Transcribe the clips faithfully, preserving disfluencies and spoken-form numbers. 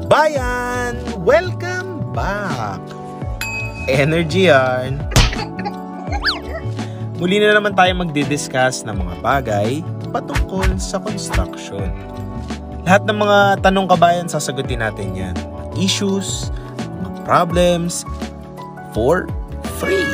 Kabayan! Welcome back! Energy yarn! Muli na naman tayo magdi-discuss ng mga bagay patungkol sa construction. Lahat ng mga tanong kabayan, sasagutin natin yan. Issues, mga problems, for free.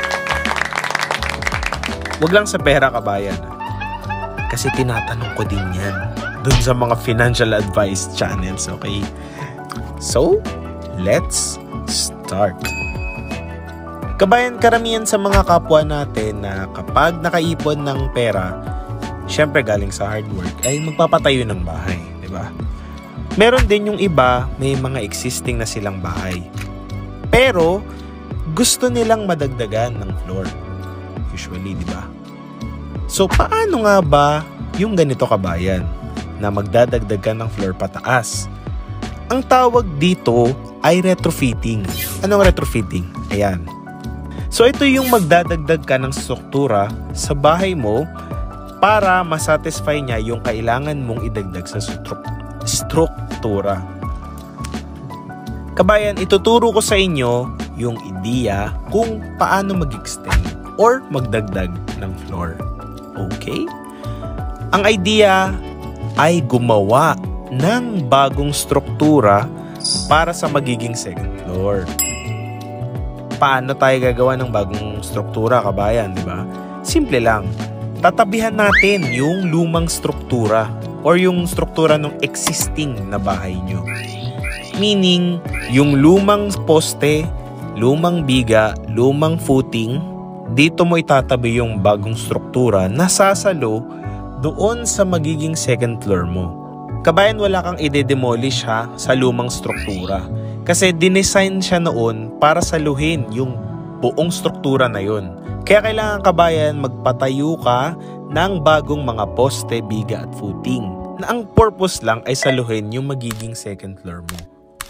Huwag lang sa pera kabayan. Kasi tinatanong ko din yan dun sa mga financial advice channels, okay? So, let's start. Kabayan, karamihan sa mga kapwa natin na kapag nakaipon ng pera, syempre galing sa hard work, ay magpapatayo ng bahay, di ba? Meron din yung iba, may mga existing na silang bahay. Pero, gusto nilang madagdagan ng floor. Usually, di ba? So, paano nga ba yung ganito kabayan na magdadagdag ka ng floor pataas? Ang tawag dito ay retrofitting. Anong retrofitting? Ayan. So, ito yung magdadagdag ka ng struktura sa bahay mo para masatisfy niya yung kailangan mong idagdag sa stru- struktura. Kabayan, ituturo ko sa inyo yung ideya kung paano mag-extend or magdagdag ng floor. Okay? Ang idea ay gumawa ng bagong struktura para sa magiging second floor. Paano tayo gagawa ng bagong struktura, kabayan, di ba? Simple lang. Tatabihan natin yung lumang struktura or yung struktura ng existing na bahay nyo. Meaning, yung lumang poste, lumang biga, lumang footing, dito mo itatabi yung bagong struktura na sasalo doon sa magiging second floor mo. Kabayan, wala kang ide-demolish ha sa lumang struktura. Kasi dinesign siya noon para saluhin yung buong struktura na yun. Kaya kailangan kabayan magpatayo ka ng bagong mga poste, biga at footing. Na ang purpose lang ay saluhin yung magiging second floor mo.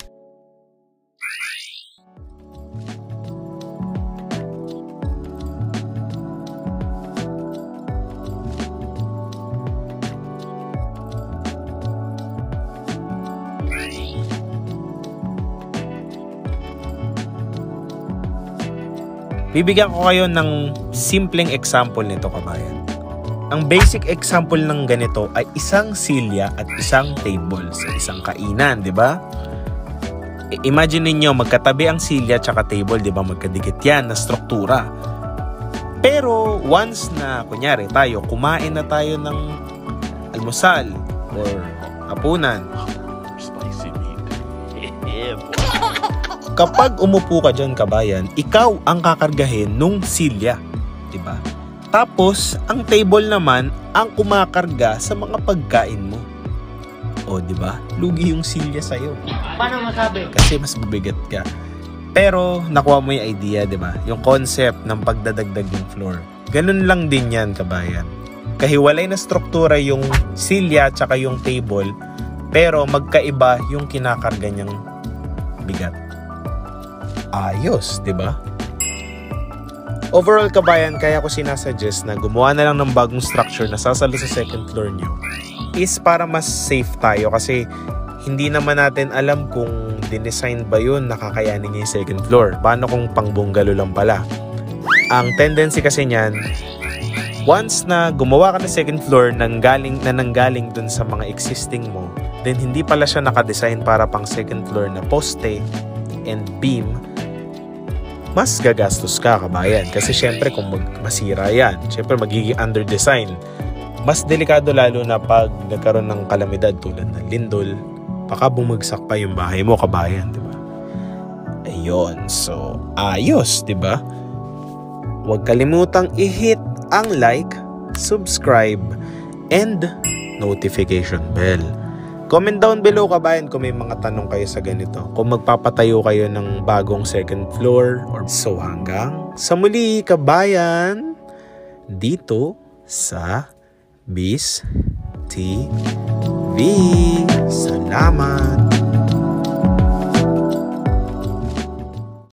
Bibigyan ko kayo ng simpleng example nito kabayan. Ang basic example ng ganito ay isang silya at isang table sa isang kainan, di ba? Imagine niyo magkatabi ang silya at table, di ba? Magkadikit yan na struktura. Pero once na kunyari tayo, kumain na tayo ng almusal or hapunan. Spicy meat. Yeah, boy. Kapag umupo ka dyan kabayan, ikaw ang kakargahin nung silya, di ba? Tapos, ang table naman ang kumakarga sa mga pagkain mo. O, di ba? Lugi yung silya sa'yo. Paano masabi? Kasi mas mabigat ka. Pero, nakuha mo yung idea, di ba? Yung concept ng pagdadagdag ng floor. Ganun lang din yan, kabayan. Kahiwalay na struktura yung silya at saka yung table, pero magkaiba yung kinakarga niyang bigat. Ayos, di ba? Overall kabayan, kaya ko sinasuggest na gumawa na lang ng bagong structure na sasalo sa second floor nyo is para mas safe tayo kasi hindi naman natin alam kung dinesign ba yun nakakayanin niya yung second floor. Paano kung pang bungalow lang pala? Ang tendency kasi niyan, once na gumawa ka ng second floor nanggaling, na nanggaling dun sa mga existing mo, then hindi pala siya nakadesign para pang second floor na poste and beam, mas gagastos ka kabayan. Kasi syempre kung mag masira yan, syempre magiging under-design. Mas delikado lalo na pag nagkaroon ng kalamidad tulad ng lindol, baka bumagsak pa yung bahay mo kabayan, di ba? Ayun, so ayos, di ba? Huwag kalimutang i-hit ang like, subscribe, and notification bell. Comment down below kabayan kung may mga tanong kayo sa ganito. Kung magpapatayo kayo ng bagong second floor. Or so hanggang sa muli kabayan dito sa Biz T V. Salamat!